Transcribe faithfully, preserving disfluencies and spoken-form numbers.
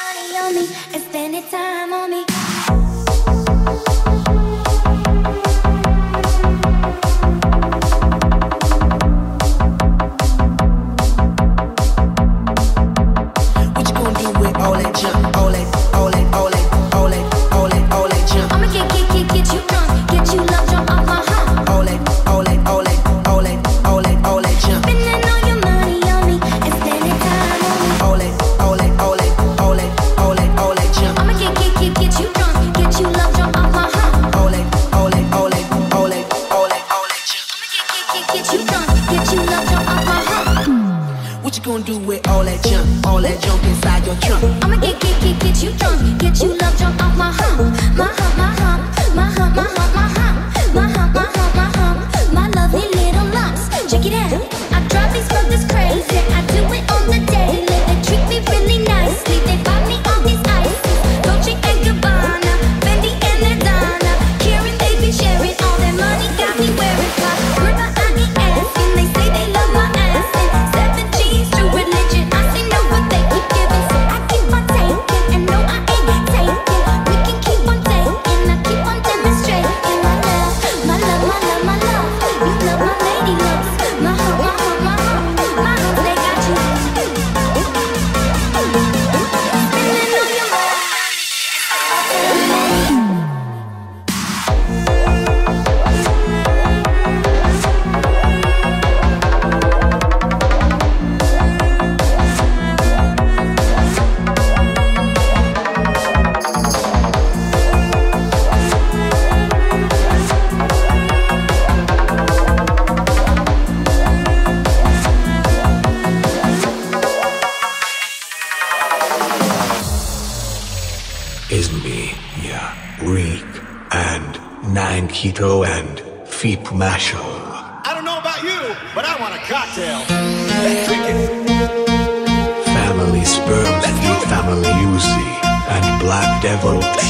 money on me and spending time on me. What you gonna do with all that junk, all that, all that, all that, all that, all that, all that junk? I'ma get, get, get, get you drunk, get you love drunk off my hump. All that, all that, all that, all that, all that, all that junk. Spending all your money on me and spending time on me. All that, all that, all that, all that, all that, all that junk. I'ma get, get, get, get you drunk, get you love drunk off my hump. All that, all that, all that, all that, all that, all that junk. I'ma get, get, get, get you drunk, get you love drunk off my hump. What you gonna do with all that junk, all that junk inside your trunk? I'ma get, get, get, get you drunk, get you love drunk off my hump. My hump, my hump, my hump, my hump, my hump, my hump, my hump, my hump, my lovely little lumps. Check it out. I drive these brothers crazy. I do it on the daily. They treat me really nicely. They buy me all these ices, Dolce and Gabbana, Fendi and Adana. Karen, they be sharing all their money. Got me wearing fly. Remember I be asking. They say they love my ass. And seven G's true religion. I say no, but they keep giving, so I keep on taking. And no, I ain't taking. We can keep on taking. I keep on demonstrating my love, my love, my love, my love. You love my lady loves. My heart, my heart, my heart, my heart, they got you. Spending all your money. Is me, yeah, Reak, and Nine Kito and Pheap Mashal. I don't know about you, but I want a cocktail. Let's drink it. Family Sperm, Pheap Family Uzi, and Black Devil